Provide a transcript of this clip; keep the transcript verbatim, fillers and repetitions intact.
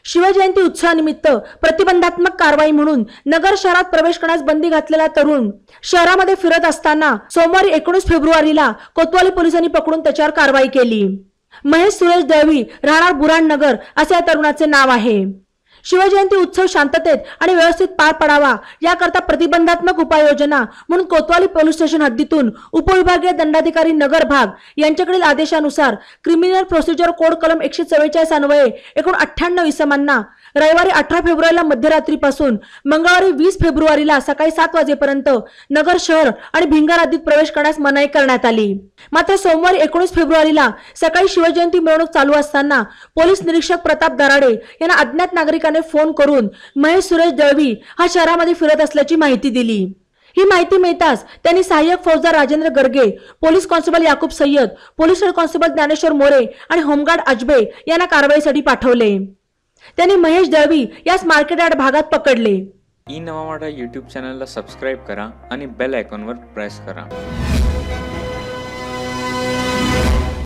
शिवजयंती उत्सवानिमित्त प्रतिबंधात्मक कारवाई म्हणून नगर शहरात प्रवेश करण्यास बंदी घातलेला तरुण शहरामध्ये फिरत असताना सोमवारी एकोणीस फेब्रुवारीला कोतवाली पोलिसांनी पकडून त्याच्यावर कारवाई केली। महेश सुरेश दळवी, राहणार बुराण नगर असे या तरुणाचे नाव आहे। शिवजयंती उत्सव शांततेत आणि व्यवस्थित पार पडावा याकरता प्रतिबंधात्मक उपाययोजना म्हणून कोतवाली पोलीस स्टेशन हद्दीतून उपविभागीय दंडाधिकारी नगर भाग यांच्याकडील आदेशानुसार क्रिमिनल प्रोसिजर कोड कलम एकशे चव्वेचाळीस अन्वये एकूण अठ्ठ्याण्णव इसमांना रविवारी अठरा फेब्रुवारीला मध्यरात्रीपासून मंगळवारी वीस फेब्रुवारीला सकाळी सात वाजेपर्यंत नगर शहर आणि भिंगार हद्दीत प्रवेश करण्यास मनाई करण्यात आली। मात्र सोमवारी एकोणीस फेब्रुवारीला सकाळी शिवजयंती मिरवणूक चालू असताना पोलीस निरीक्षक प्रताप दराडे यांना अज्ञात नागरिकाने फोन करून महेश सुरेश दळवी हा शहरामध्ये फिरत असल्याची माहिती दिली। ही माहिती मिळताच त्यांनी सहाय्यक फौजदार Rajendra Garge, police constable Yakub Sayyad, police head constable Dnyaneshwar More आणि होमगार्ड अजबे यांना कारवाईसाठी पाठवले। त्यांनी महेश दळवी यास मार्केट यार्ड भागात पकडले। ई नवा मराठा यूट्यूब चॅनलला सबस्क्राइब करा आणि बेल आयकॉनवर प्रेस करा।